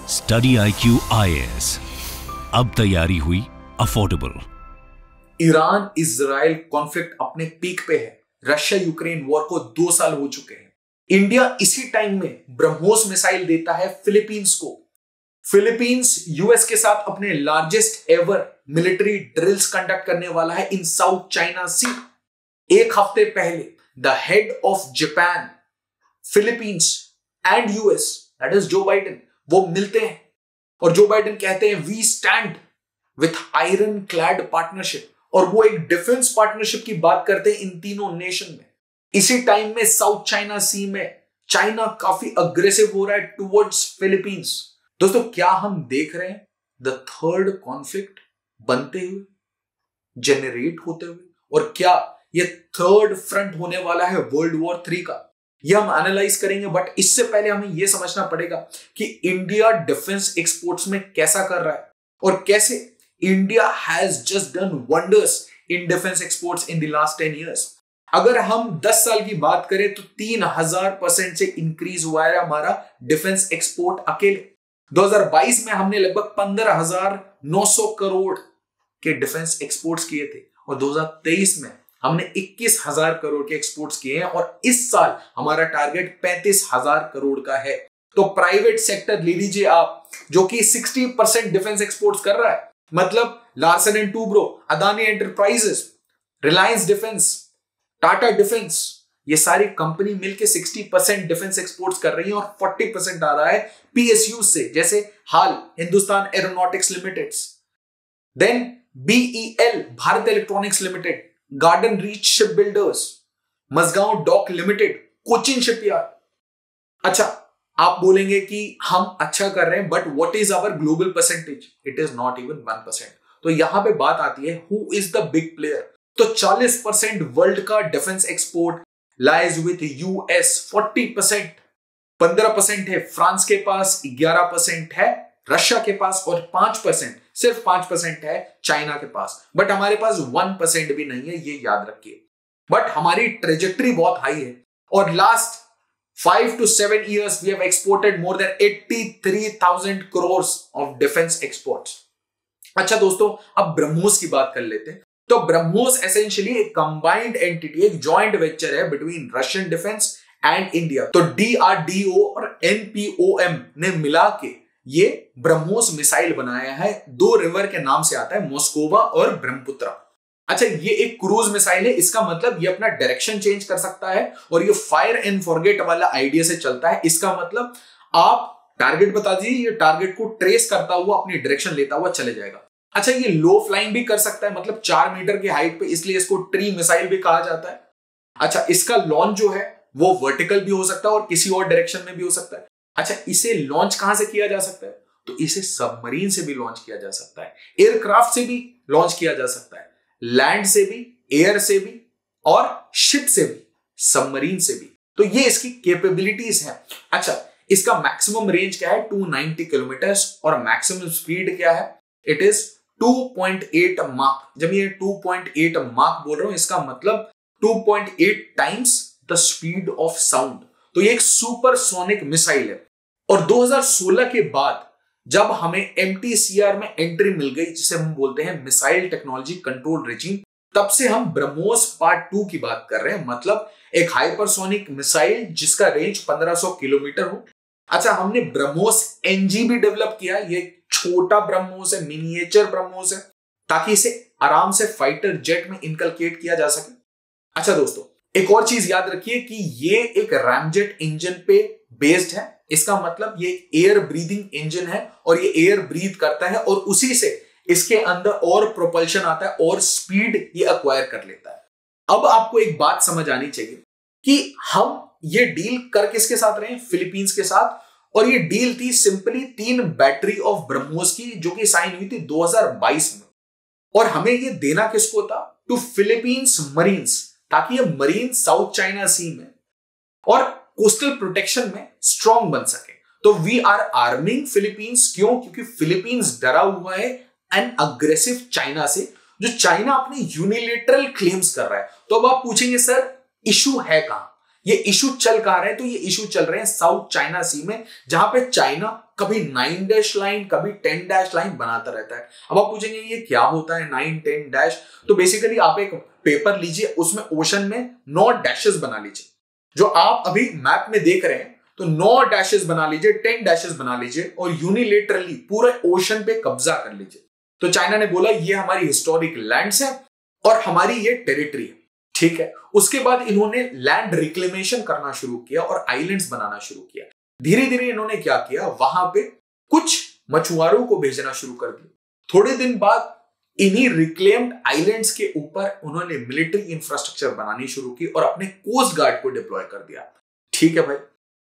Study IQ IAS, अब तैयारी हुई अफोर्डेबल। ईरान इजराइल कॉन्फ्लिक्ट अपने पीक पे है। रशिया यूक्रेन वॉर को 2 साल हो चुके हैं। इंडिया इसी टाइम में ब्रह्मोस मिसाइल देता है फिलीपींस को। फिलीपींस यूएस के साथ अपने largest ever military drills conduct करने वाला है इन साउथ चाइना सी। एक हफ्ते पहले the head of Japan, Philippines and US, that is Joe Biden, वो मिलते हैं और जो बाइडेन कहते हैं we stand with ironclad partnership, और वो एक डिफेंस पार्टनरशिप की बात करते हैं इन तीनों नेशन में। इसी टाइम में साउथ चाइना सी में चाइना काफी अग्रेसिव हो रहा है टुवर्ड्स फिलीपींस। दोस्तों, क्या हम देख रहे हैं द थर्ड कॉन्फ्लिक्ट बनते हुए, जेनरेट होते हुए, और क्या ये थर्ड फ्रंट होने वाला है वर्ल्ड वॉर 3 का? ये हम एनालाइज करेंगे, बट इससे पहले हमें यह समझना पड़ेगा कि इंडिया डिफेंस एक्सपोर्ट्स में कैसा कर रहा है और कैसे India has just done wonders in defence exports in the last 10 years. अगर हम 10 साल की बात करें तो 3000% से इंक्रीज हुआ है हमारा डिफेंस एक्सपोर्ट अकेले। 2022 में हमने लगभग 15,900 करोड़ के डिफेंस एक्सपोर्ट्स किए थे और 2023 में हमने 21,000 करोड़ के एक्सपोर्ट्स किए हैं और इस साल हमारा टारगेट 35,000 करोड़ का है। तो प्राइवेट सेक्टर ले लीजिए आप, जो कि 60% डिफेंस एक्सपोर्ट्स कर रहा है। मतलब Larsen and Toubro, Adani enterprises, Reliance defence, Tata defence, ये सारी कंपनी मिलकर 60% डिफेंस एक्सपोर्ट्स कर रही है और 40% आ रहा है PSU से, जैसे HAL Hindustan aeronautics limited, then BEL Bharat electronics limited, garden reach ship builders, Mazagon dock limited, Cochin shipyard. अच्छा, आप बोलेंगे कि हम अच्छा कर रहे हैं, but what is our global percentage? It is not even 1%। तो यहां पे बात आती है who is the big player. तो 40% वर्ल्ड का defence export lies with US, 40%, 15% है फ्रांस के पास, 11% है रशिया के पास और 5%, सिर्फ 5% है चाइना के पास। बट हमारे पास 1% भी नहीं है, ये याद रखिए। बट हमारी ट्रेजेक्टरी बहुत हाई है और last 5 to 7 years we have exported more than 83,000 crores of defense exports। अच्छा दोस्तों, अब ब्रह्मोस की बात कर लेते हैं। तो ब्रह्मोस एसेंशियली एक कंबाइंड एंटिटी, एक जॉइंट वेंचर है between Russian defence and India. तो DRDO और NPOM ने मिला के ये ब्रह्मोस मिसाइल बनाया है। 2 रिवर के नाम से आता है, मोस्कोवा और ब्रह्मपुत्रा। अच्छा, ये एक क्रूज मिसाइल है। इसका मतलब ये अपना डायरेक्शन चेंज कर सकता है और ये फायर एंड फॉरगेट वाला आइडिया से चलता है। इसका मतलब आप टारगेट बता दीजिए, ये टारगेट को ट्रेस करता हुआ अपनी डायरेक्शन लेता हुआ चले जाएगा। अच्छा, ये लो फ्लाइंग भी कर सकता है, मतलब 4 मीटर की हाइट पे, इसलिए इसको ट्री मिसाइल भी कहा जाता है। अच्छा, इसका लॉन्च जो है वो वर्टिकल भी हो सकता है और किसी और डायरेक्शन में भी हो सकता है। अच्छा, इसे लॉन्च कहां से किया जा सकता है? तो इसे सबमरीन से भी लॉन्च किया जा सकता है, एयरक्राफ्ट से भी लॉन्च किया जा सकता है, लैंड से भी, एयर से भी और शिप से भी, सबमरीन से भी। तो ये इसकी कैपेबिलिटीज हैं। अच्छा, इसका मैक्सिमम रेंज क्या है? 290 किलोमीटर और मैक्सिमम स्पीड क्या है? It is 2.8 Mach. जब ये 2.8 माक बोल रहा हूं, इसका मतलब 2.8 times the speed of sound. तो ये एक सुपरसोनिक मिसाइल है। और 2016 के बाद जब हमें MTCR में एंट्री मिल गई, जिसे हम बोलते हैं मिसाइल टेक्नोलॉजी कंट्रोल रेजिम, तब से हम ब्रह्मोस पार्ट 2 की बात कर रहे हैं। मतलब एक हाइपरसोनिक मिसाइल जिसका रेंज 1500 किलोमीटर हो। अच्छा, हमने ब्रह्मोस NG भी डेवलप किया। ये छोटा ब्रह्मोस है, मिनिएचर ब्रह्मोस है, ताकि इसे आराम से फाइटर जेट में इनकलकेट किया जा सके। अच्छा दोस्तों, एक और चीज याद रखिए कि ये एक रैमजेट इंजन पे बेस्ड है। इसका मतलब ये एयर ब्रीदिंग इंजन है और ये एयर ब्रीथ करता है और उसी से इसके अंदर और प्रोपल्शन आता है और स्पीड ये एक्वायर कर लेता है। अब आपको एक बात समझ आनी चाहिए कि हम ये डील कर किसके साथ रहे हैं? फिलीपींस के साथ। और ये डील थी सिंपली 3 बैटरी ऑफ ब्रह्मोस की, जो कि साइन हुई थी 2022 में। और हमें ये देना किसको था? टू फिलीपींस मरीन्स, ताकि ये मरीन साउथ चाइना सी में और कोस्टल प्रोटेक्शन में स्ट्रॉन्ग बन सके। तो वी आर आर्मिंग फिलीपींस। क्यों? क्योंकि फिलीपींस डरा हुआ है एन अग्रेसिव चाइना से, जो चाइना अपने यूनिलेटरल क्लेम्स कर रहा है। तो अब आप पूछेंगे सर इशू है कहां? ये इशू चल कहां रहे हैं? तो ये इशू चल रहे हैं साउथ चाइना सी में, जहां पे चाइना कभी 9 डैश लाइन कभी 10 डैश लाइन बनाता रहता है। अब आप पूछेंगे ये क्या होता है 9 10 डैश? तो बेसिकली आप एक पेपर लीजिए, उसमें ओशन में 9 डैशेस बना लीजिए, जो आप अभी मैप में देख रहे हैं। तो 9 डैशेस बना लीजिए, 10 डैशेस बना लीजिए और यूनिलेटरली पूरे ओशन पे कब्जा कर लीजिए। तो चाइना ने बोला ये हमारी हिस्टोरिक लैंड्स है और हमारी ये टेरिटरी है, ठीक है। उसके बाद इन्होंने लैंड रिक्लेमेशन करना शुरू किया और आइलैंड्स बनाना शुरू किया। धीरे धीरे इन्होंने क्या किया, वहां पे कुछ मछुआरों को भेजना शुरू कर दिया। थोड़े दिन बाद इन्हीं रिक्लेम्ड आइलैंड्स के ऊपर उन्होंने मिलिट्री इंफ्रास्ट्रक्चर बनानी शुरू की और अपने कोस्ट गार्ड को डिप्लॉय कर दिया, ठीक है भाई।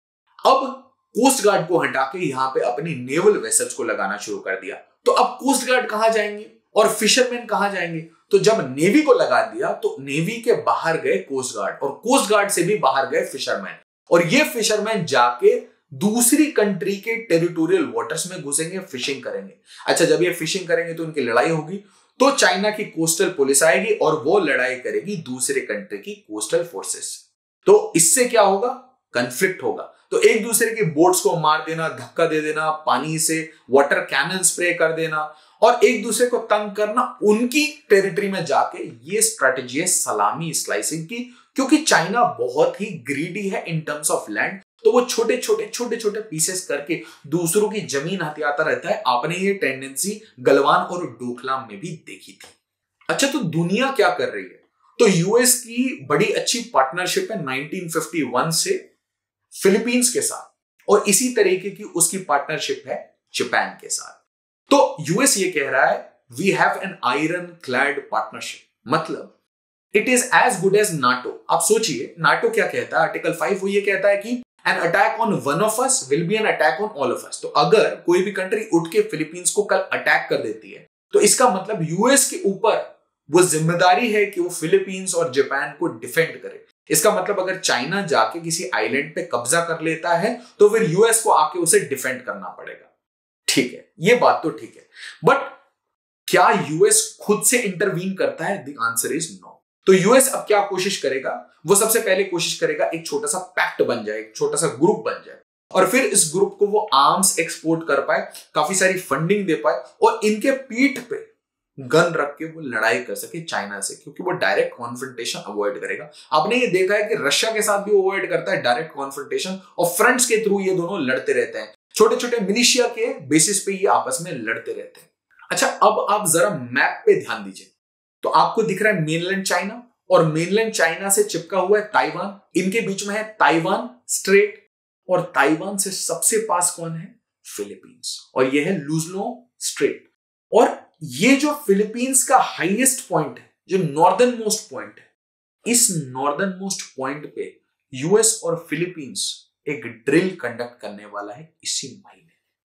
अब कोस्ट गार्ड को हटा के यहां पे अपनी नेवल वेसल्स को लगाना शुरू कर दिया। तो अब कोस्ट गार्ड कहां जाएंगे और फिशरमैन कहां जाएंगे? तो जब नेवी को लगा दिया तो नेवी के बाहर गए कोस्ट गार्ड और कोस्ट गार्ड से भी बाहर गए फिशरमैन, और ये फिशरमैन जाके दूसरी कंट्री के टेरिटोरियल वाटर्स में घुसेंगे, फिशिंग करेंगे। अच्छा, जब ये फिशिंग करेंगे तो उनकी लड़ाई होगी, तो चाइना की कोस्टल पुलिस आएगी और वो लड़ाई करेगी दूसरे कंट्री की कोस्टल फोर्सेस। तो इससे क्या होगा, कन्फ्लिक्ट होगा। तो एक दूसरे के बोट्स को मार देना, धक्का दे देना, पानी से वाटर कैनन स्प्रे कर देना और एक दूसरे को तंग करना, उनकी टेरिटरी में जाके ये स्ट्रेटेजी है सलामी स्लाइसिंग की। क्योंकि चाइना बहुत ही ग्रीडी है इन टर्म्स ऑफ लैंड, तो वो छोटे छोटे पीसेस करके दूसरों की जमीन हथियाता रहता है। आपने ये टेंडेंसी गलवान और डोकलाम में भी देखी थी। अच्छा, तो दुनिया क्या कर रही है? तो यूएस की बड़ी अच्छी पार्टनरशिप है 1951 से फिलीपींस के साथ, और इसी तरीके की उसकी पार्टनरशिप है जापान के साथ। तो यूएस ये कह रहा है we have an ironclad partnership, मतलब it is as good as NATO. आप सोचिए नाटो क्या कहता है, आर्टिकल 5 वो ये कहता है कि an attack on one of us will be an attack on all of us. तो अगर कोई भी कंट्री उठ के फिलीपींस को कल अटैक कर देती है तो इसका मतलब यूएस के ऊपर वो जिम्मेदारी है कि वो फिलीपींस और जापान को डिफेंड करे। इसका मतलब अगर चाइना जाके किसी आइलैंड पे कब्जा कर लेता है तो फिर यूएस को आके उसे डिफेंड करना पड़ेगा, ठीक है। ये बात तो ठीक है, बट क्या यूएस खुद से इंटरवीन करता है? The answer is no. तो यूएस अब क्या कोशिश करेगा, वो सबसे पहले कोशिश करेगा एक छोटा सा पैक्ट बन जाए, एक छोटा सा ग्रुप बन जाए, और फिर इस ग्रुप को वो आर्म्स एक्सपोर्ट कर पाए, काफी सारी फंडिंग दे पाए और इनके पीठ पे गन रख के वो लड़ाई कर सके चाइना से, क्योंकि वो डायरेक्ट कॉन्फ्रंटेशन अवॉइड करेगा। आपने ये देखा है कि रशिया के साथ भी अवॉइड करता है डायरेक्ट कॉन्फ्रंटेशन, और फ्रंट्स के थ्रू ये दोनों लड़ते रहते हैं, छोटे छोटे मिलिशिया के बेसिस पे ये आपस में लड़ते रहते हैं। अच्छा, अब आप जरा मैप पे ध्यान दीजिए, तो आपको दिख रहा है मेनलैंड चाइना, और मेनलैंड चाइना से चिपका हुआ है ताइवान, इनके बीच में है ताइवान स्ट्रेट, और ताइवान से सबसे पास कौन है? फिलीपींस, और यह है लुजलो स्ट्रेट। और ये जो फिलीपींस का हाईएस्ट पॉइंट है, जो नॉर्दर्न मोस्ट पॉइंट है, इस नॉर्दर्न मोस्ट पॉइंट पे यूएस और फिलीपींस एक ड्रिल कंडक्ट करने वाला है इसी महीने,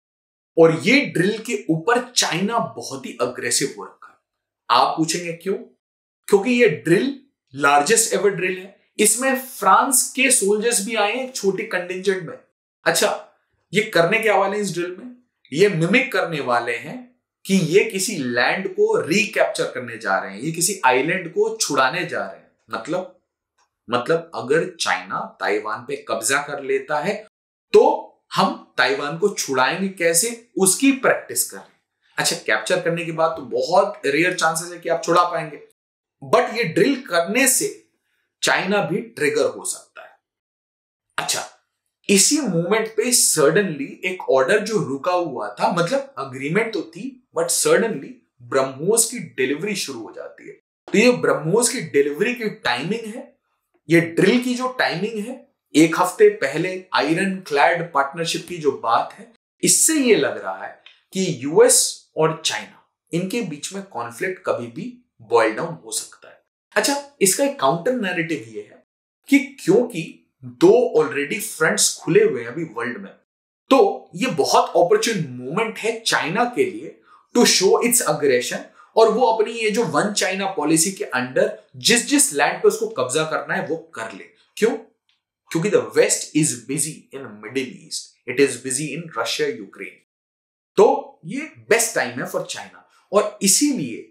और ये ड्रिल के ऊपर चाइना बहुत ही अग्रेसिव हो रखा है। आप पूछेंगे क्यों? क्योंकि ये ड्रिल लार्जेस्ट एवर ड्रिल है, इसमें फ्रांस के सोल्जर्स भी आए हैं छोटी कंटिंजेंट में। अच्छा, ये करने के वाले इस ड्रिल में ये मिमिक करने वाले हैं कि ये किसी लैंड को रिकैप्चर करने जा रहे हैं, ये किसी आइलैंड को छुड़ाने जा रहे हैं। मतलब अगर चाइना ताइवान पे कब्जा कर लेता है तो हम ताइवान को छुड़ाएंगे कैसे, उसकी प्रैक्टिस कर रहे हैं। अच्छा, कैप्चर करने के बाद तो बहुत रेयर चांसेस है कि आप छुड़ा पाएंगे, बट ये ड्रिल करने से चाइना भी ट्रिगर हो सकता है। अच्छा, इसी मोमेंट पे सडनली एक ऑर्डर जो रुका हुआ था, मतलब अग्रीमेंट तो थी बट सडनली ब्रह्मोस की डिलीवरी शुरू हो जाती है। तो ये ब्रह्मोस की डिलीवरी की टाइमिंग है, ये ड्रिल की जो टाइमिंग है, एक हफ्ते पहले आयरन क्लैड पार्टनरशिप की जो बात है, इससे ये लग रहा है कि यूएस और चाइना इनके बीच में कॉन्फ्लिक्ट कभी भी बॉयल डाउन हो सकता है। अच्छा, इसका एक काउंटर नैरेटिव ये है कि क्योंकि दो ऑलरेडी फ्रंट्स खुले हुए हैं अभी वर्ल्ड में, तो ये बहुत अपॉर्चुन मोमेंट है चाइना के लिए टू शो इट्स अग्रेशन, और वो अपनी ये जो वन चाइना पॉलिसी के अंडर जिस जिस लैंड पे उसको कब्जा करना है वो कर ले। क्यों? क्योंकि the west is busy in Middle East, it is busy in Russia Ukraine, तो ये बेस्ट टाइम है फॉर चाइना। और इसीलिए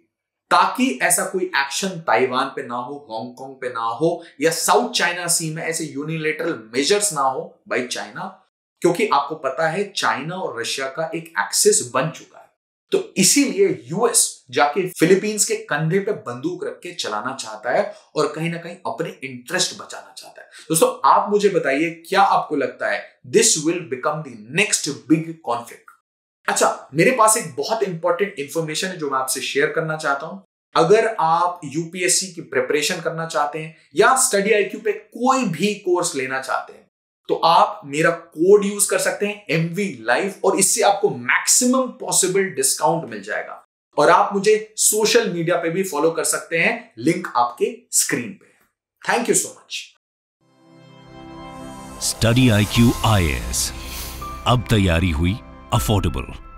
ताकि ऐसा कोई एक्शन ताइवान पे ना हो, हांगकांग पे ना हो, या साउथ चाइना सी में ऐसे यूनिलेटरल मेजर्स ना हो बाय चाइना, क्योंकि आपको पता है चाइना और रशिया का एक एक्सिस बन चुका है। तो इसीलिए यूएस जाके फिलीपींस के कंधे पे बंदूक रख के चलाना चाहता है और कहीं ना कहीं अपने इंटरेस्ट बचाना चाहता है। दोस्तों आप मुझे बताइए, क्या आपको लगता है this will become the next big conflict? अच्छा, मेरे पास एक बहुत इंपॉर्टेंट इंफॉर्मेशन है जो मैं आपसे शेयर करना चाहता हूं। अगर आप यूपीएससी की प्रिपरेशन करना चाहते हैं या स्टडी आईक्यू पे कोई भी कोर्स लेना चाहते हैं, तो आप मेरा कोड यूज कर सकते हैं MV Live, और इससे आपको मैक्सिमम पॉसिबल डिस्काउंट मिल जाएगा। और आप मुझे सोशल मीडिया पे भी फॉलो कर सकते हैं, लिंक आपके स्क्रीन पे है। Thank you so much. Study IQ IAS, अब तैयारी हुई अफोर्डेबल।